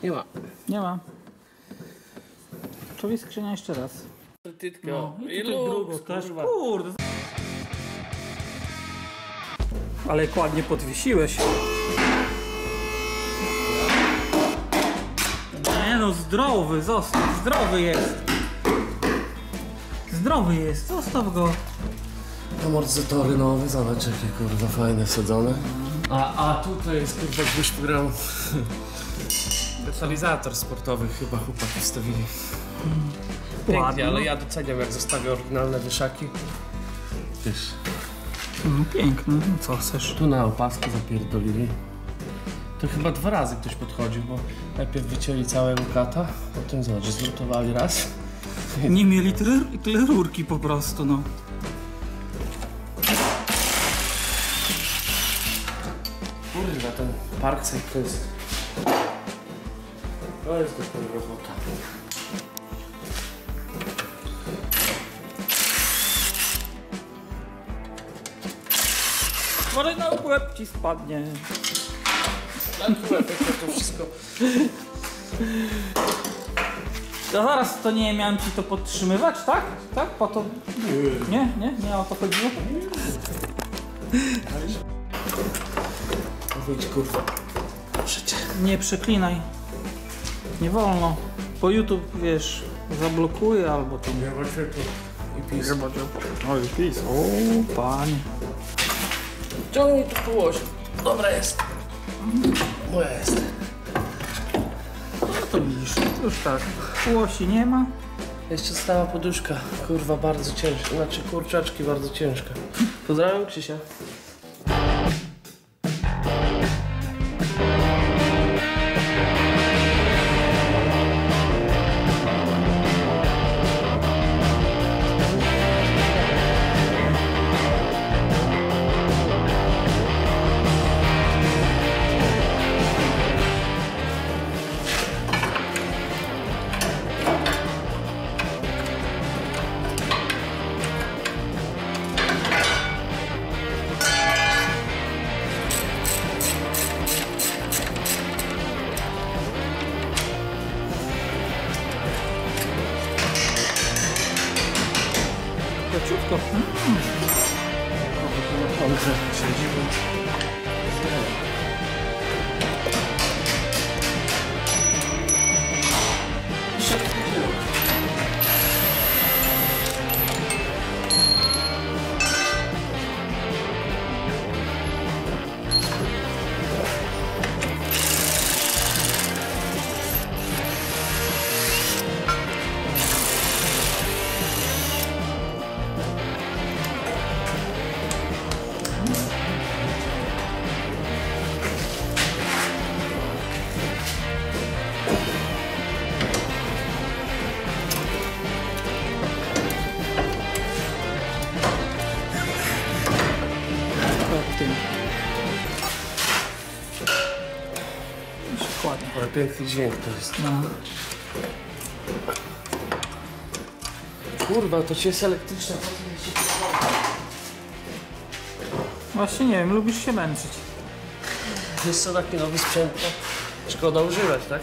Nie ma. Nie ma. Czyli skrzynia jeszcze raz. No, i drugą też. Kurde. Ale jak ładnie podwiesiłeś. Nie no, zdrowy, zostaw. Zdrowy jest. Zdrowy jest, zostaw go. Amortyzatory nowe, zobacz jakie kurwa fajne wsadzone. A tutaj jest kurwa 200 gramów. Detalizator sportowy chyba chłopaki wstawili. Pięknie, ale ja doceniam jak zostawię oryginalne wieszaki. Wiesz. No piękne, no co chcesz? Tu na opaskę zapierdolili. To chyba 2 razy ktoś podchodził, bo najpierw wycięli całego kata, potem zobacz, zlutowali raz. Nie mieli tyle rurki po prostu, no. Kurwa, ten Parkside to jest... To jest dopiero robota. Może na łeb ci spadnie. Na łeb, to wszystko... Ja zaraz to nie miałem ci to podtrzymywać, tak? Tak? Po to... Nie o to chodziło? Wyjdź kurwa. Proszę cię. Nie przeklinaj. Nie wolno. Bo YouTube, wiesz, zablokuje albo to... Nie ma się tu. I pis. O, i pis. O, panie. Ciągnij tu połoś. Dobra jest. Moja jest. No to widzisz, już tak. Łosi nie ma. Jeszcze stała poduszka. Kurwa, bardzo ciężka. Znaczy kurczaczki bardzo ciężka. Pozdrawiam Krzysia. Leciutko. Dobrze, siedzimy. Ładnie. Ale piękny dźwięk to jest. No. Kurwa, to ci jest elektryczne. Właśnie nie wiem, lubisz się męczyć. Jest to taki nowy sprzęt, szkoda używać, tak?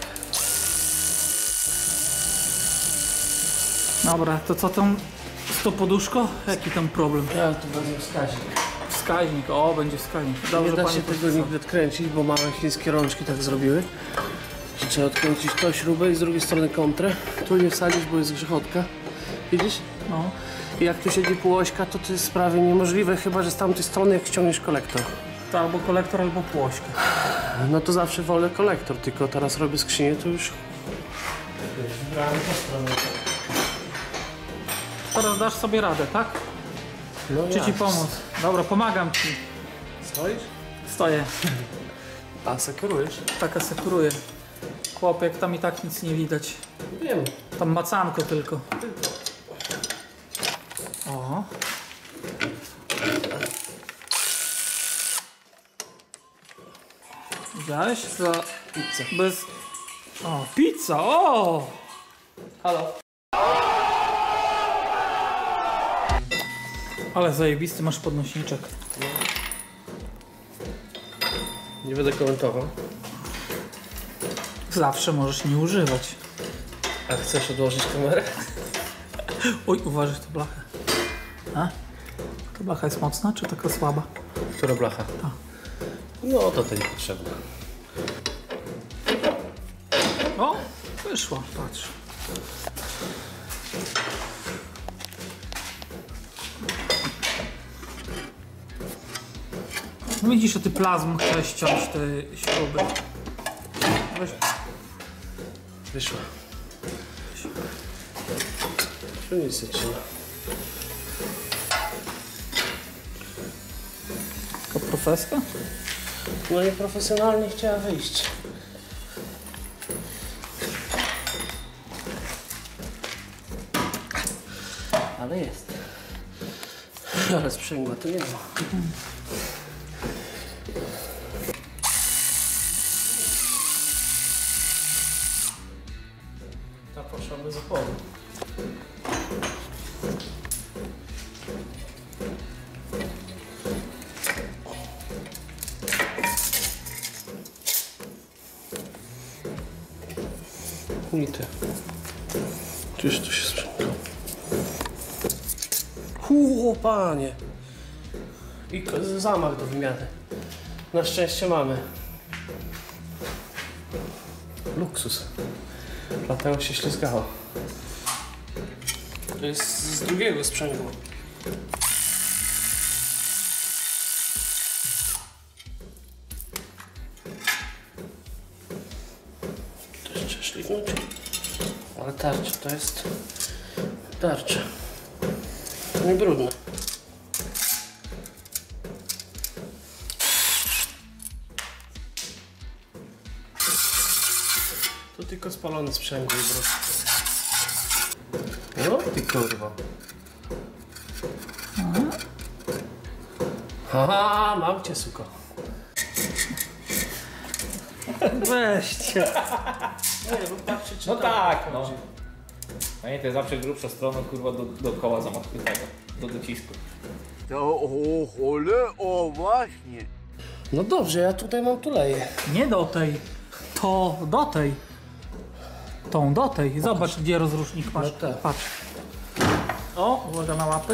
Dobra, to co tam z tą poduszką? Jaki tam problem? Ja tu będę wskaźnik. Wskaźnik, o, będzie wskaźnik. Nie da pani się tego podpisał. nigdy odkręcić, bo małe chińskie rączki tak zrobiły. Że trzeba odkręcić tą śrubę i z drugiej strony kontrę. Tu nie wsadzić, bo jest grzechotka. Widzisz? No. I jak tu siedzi półośka, to jest prawie niemożliwe, chyba że z tamtej strony jak ściągniesz kolektor. To albo kolektor, albo płośka. No to zawsze wolę kolektor, tylko teraz robię skrzynię, to już... Wybrałem tę stronę. Teraz dasz sobie radę, tak? No Czy ci pomóc? Dobra, pomagam ci. Stoisz? Stoję. A sekurujesz? Tak asekuruję. Chłopek, tam i tak nic nie widać. Wiem. Tam macanko tylko. O. Widziałeś? Za... Pizza. Bez... O, pizza! O! Halo. Ale zajebisty masz podnośniczek. Nie będę komentował. Zawsze możesz nie używać. A chcesz odłożyć kamerę? Oj, uważaj tę blachę. A? Ta blacha jest mocna, czy taka słaba? Która blacha? Ta. No to niepotrzebne. O, wyszła, patrz. No widzisz, że ty plazm chciałeś ściąć te śruby. Weź. Wyszła. Tu nic nie trzyma. Taka profeska? No nieprofesjonalnie chciała wyjść. Ale jest. Ale sprzęgła to nie ma. Ta poszła bez oporu. I ty. Czyż to się sprzęgło? O panie! I zamach do wymiany. Na szczęście mamy. Luksus. Dlatego się ślizgało. To jest z drugiego sprzęgła. To jeszcze szlifnąć. Ale tarcza to jest tarcza. Nie brudne. To tylko spalony sprzęgło i brud. No ty kurwa. Haha, mam cię, suko. Weźcie. Nie, bo patrzcie, czy No tam tak, no. chodzi. No nie, to jest zawsze grubsza strona, kurwa, do koła zamachowego, do docisku. To o właśnie. No dobrze, ja tutaj mam tuleję. Nie do tej. To do tej. Tą do tej. Zobacz, gdzie rozrusznik masz. No tak. Patrz. O, uwaga na łapy.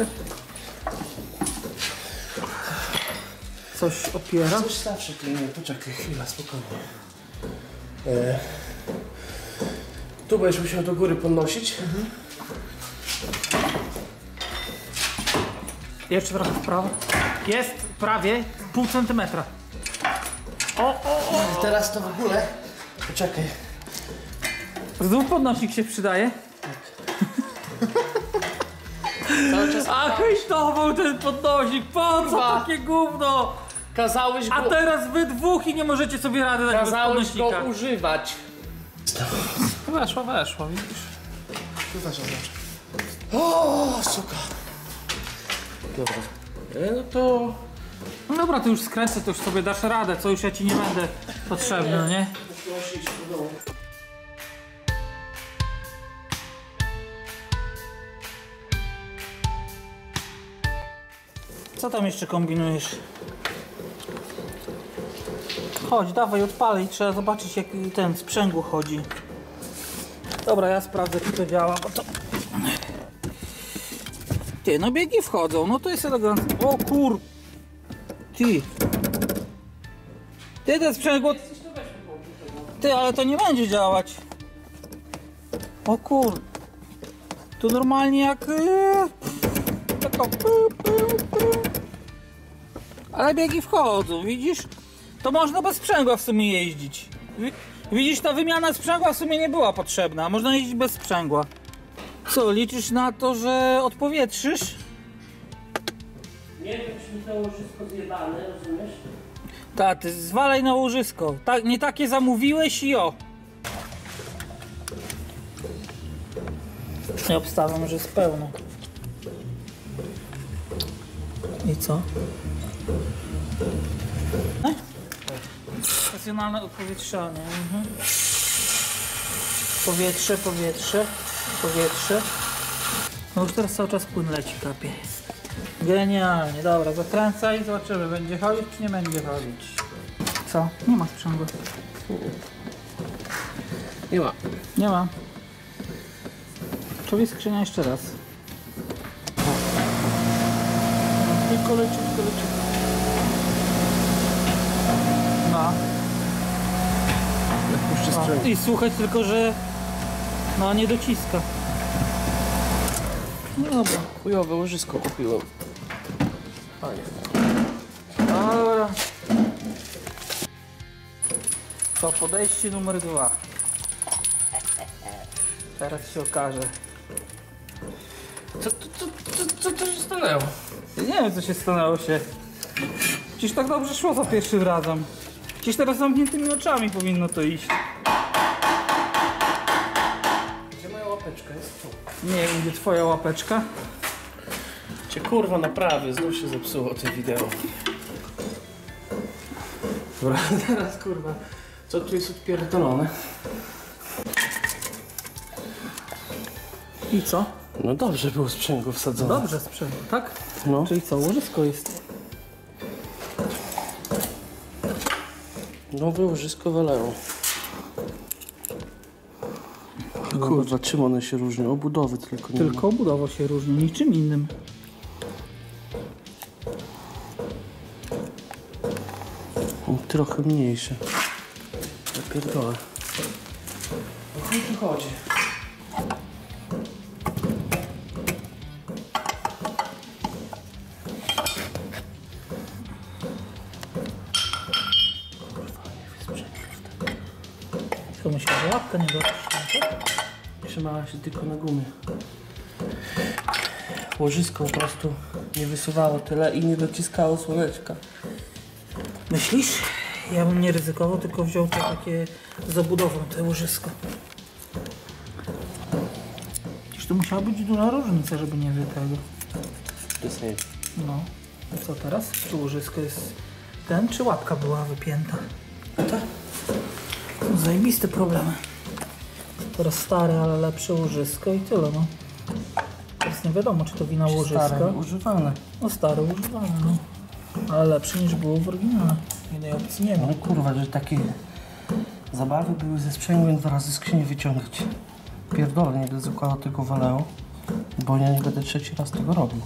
Coś opiera. Coś zawsze klinię, poczekaj chwilę, spokojnie. Tu będziesz musiał do góry podnosić. Jeszcze trochę w prawo. Jest prawie pół centymetra. I teraz to w ogóle. Poczekaj. Znów podnośnik się przydaje. Cały czas A hejtował ten podnośnik. Po co Kurwa. takie gówno? kazałeś A go, teraz wy dwóch i nie możecie sobie rady dać bez kazałeś go podnośnika. używać. Weszła, widzisz. Tu też oznacza. O, suka. Dobra. No to... No dobra, ty już skręcę, to już sobie dasz radę, co już ja ci nie będę potrzebny, no nie? Muszę iść do domu. Co tam jeszcze kombinujesz? Chodź, dawaj, odpalaj, trzeba zobaczyć jak ten sprzęgło chodzi. Dobra, ja sprawdzę, czy to działa, bo to... Ty, no biegi wchodzą, no to jest elegancko. O kur... Ty. Ty, to sprzęgło... Ty, ale to nie będzie działać. O kur... Tu normalnie jak... Taka... Ale biegi wchodzą, widzisz? To można bez sprzęgła w sumie jeździć. Widzisz, ta wymiana sprzęgła w sumie nie była potrzebna. Można jeździć bez sprzęgła. Co, liczysz na to, że odpowietrzysz? Nie wiem, czy mi to łożysko zjebane, rozumiesz? Tak, ty zwalaj na łożysko. Tak, nie takie zamówiłeś i o. Ja obstawiam, że jest pełno. I co? Stacjonalne odpowietrzanie. Powietrze, powietrze, powietrze. No już teraz cały czas płyn leci, kapie. Genialnie, dobra, zakręcaj i zobaczymy, będzie chodzić czy nie będzie chodzić. Co? Nie ma sprzęgła. Nie ma. Nie ma. Czowi skrzynia jeszcze raz. Tylko leciutko. No. Jak puszczę sprzęgło. I słuchać tylko, że no nie dociska. No dobra, chujowe łożysko kupiłem. Fajnie. Dobra. To podejście numer 2. Teraz się okaże. Co to się stanęło? Ja nie wiem, co się stanęło się. Przecież tak dobrze szło za pierwszym razem. Przecież teraz z zamkniętymi oczami powinno to iść. Gdzie moja łapeczka jest? Tu. Nie wiem, gdzie twoja łapeczka. Cię kurwa naprawię, znów się zepsuło to wideo. Dobra, teraz kurwa, co tu jest odpierdolone? I co? No dobrze było sprzęgło wsadzone. Dobrze sprzęgło, tak? No. Czyli co, łożysko jest. Nowe łożysko walało. Kurwa, czym one się różnią? Obudowy tylko nie Tylko obudowa się różni, niczym innym. ma. Trochę mniejsze. Ja pierdolę. O chuj tu chodzi? Co myślałem, że łapka nie dotrzyma, tak? Trzymała się tylko na gumie. Łożysko po prostu nie wysuwało tyle i nie dociskało słoneczka. Myślisz? Ja bym nie ryzykował, tylko wziął te takie z obudową, te łożysko. Przecież to musiała być duża różnica, żeby nie wy tego. No. A co teraz? Czy łożysko jest ten, czy łapka była wypięta? Tak? Zajebiste problemy. Teraz stare, ale lepsze łożysko i tyle, no. Teraz nie wiadomo, czy to wina łożyska. Stare, używane. No stare, używane, no. Ale lepsze niż było w oryginale. Innej opcji nie ma. No kurwa, że takie zabawy były ze sprzęgłem 2 razy skrzynię wyciągać. Pierdolę, nie będę zakładał tego waleo, bo ja nie będę 3. raz tego robił.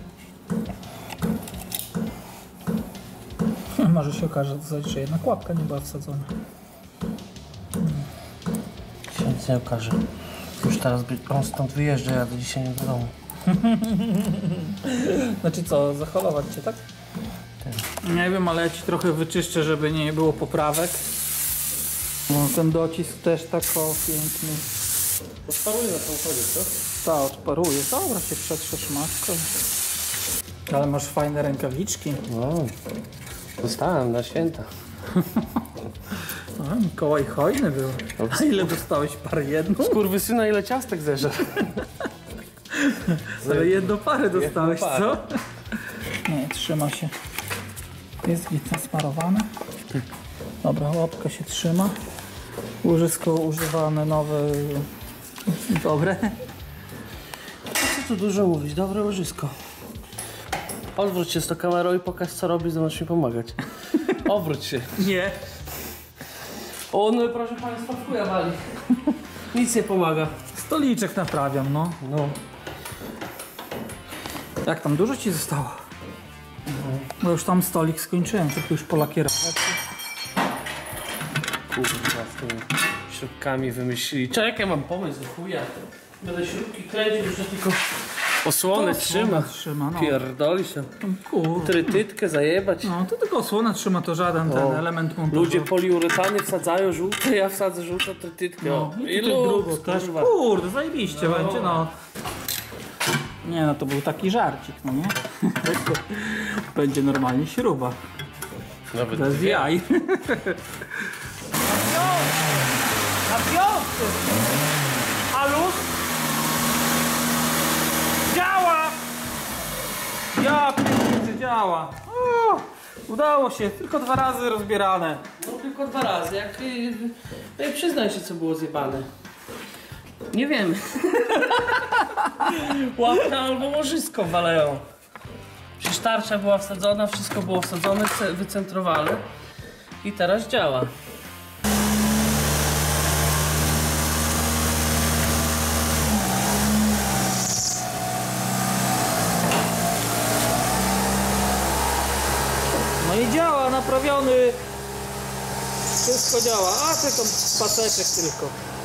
Może się okaże, że jednak łapka nie była wsadzona. Się nic nie okaże. Już teraz on stąd wyjeżdża, jadę dzisiaj nie do domu. Znaczy co, zaholować cię, tak? Nie wiem, ale ja ci trochę wyczyszczę, żeby nie było poprawek. No, ten docisk też tak o piękny. Odparuję na samochodzie, co? Ta odparuje. Dobra, się przetrzesz matką. Ale masz fajne rękawiczki. No, dostałem na święta. A, Mikołaj hojny był. A ile dostałeś? Parę jedną? Skurwysyna, ile ciastek zeżer. Ale jedną parę dostałeś, parę. co? Nie, trzyma się. Jest git nasmarowane. Dobra, łapka się trzyma. Łożysko używane, nowe. Dobre. Co tu dużo mówić? Dobre łożysko. Odwróć się z tą kamerą i pokaż, co robi, zamiast mi pomagać. Odwróć się. Nie. O, no proszę państwa, w chuja wali. Nic nie pomaga. Stoliczek naprawiam, no. No. Jak tam dużo ci zostało? Bo już tam stolik skończyłem, tylko już polakierować. Kurwa, z tymi śrubkami wymyślili. Czekaj, mam pomysł do chuja. Będę śrubki kręcił, że tylko osłonę trzyma. Trzyma, no. Pierdoli się. Kurde. Trytytkę zajebać. No to tylko osłona trzyma, to żaden ten element montażowy. Ludzie poliuretany wsadzają żółte, ja wsadzę żółtą trytytkę. No, O, i tutaj drugą też. kurwa. Kurde, zajebiście będzie, no. Nie no, to był taki żarcik, no nie? Będzie normalnie śruba. Nawet Bez dwie. jaj. Na piątce! Halus? Działa! Ja pierdolę, działa. O, udało się, tylko 2 razy rozbierane. No tylko 2 razy, jak... No i przyznaj się, co było zjebane. Nie wiemy. Łapka albo łożysko waleją. Przecież tarcza była wsadzona, wszystko było wsadzone, wycentrowane. I teraz działa. Nie działa, naprawiony. Wszystko działa, a tylko paseczek tylko.